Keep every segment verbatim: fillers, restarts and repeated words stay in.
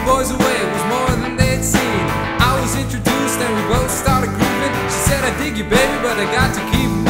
boys away was more than they'd seen. I was introduced and we both started grooving. She said, I dig you, baby, but I got to keep moving.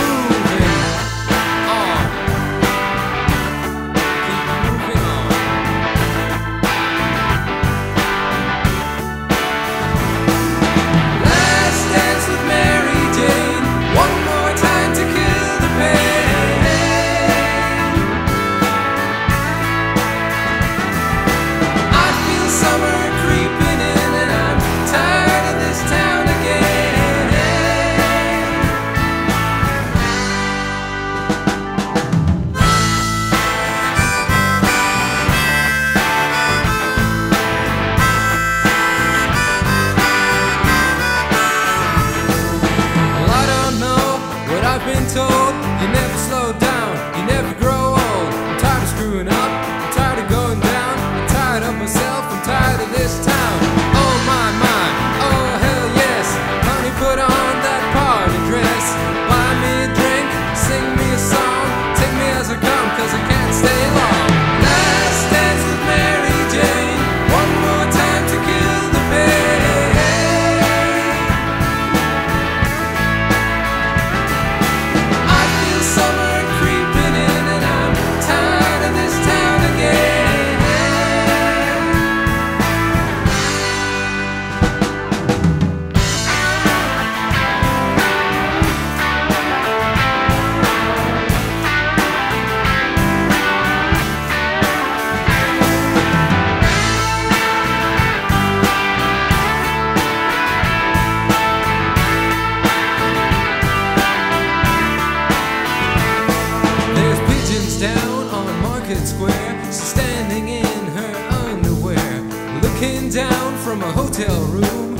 Told you never slow down, you never grow old. I'm tired of screwing up, I'm tired of going down, I'm tired of myself, I'm tired of this town. Oh my, my, oh hell yes. Honey, put on that party dress, buy me a drink, sing me a song, take me as I come, cause I can't stay long. Last dance with Mary Jane, one more time to kill the pain. Summer creeping in and I'm tired of this town again. There's pigeons down on Market Square, she's standing in her underwear, looking down from a hotel room.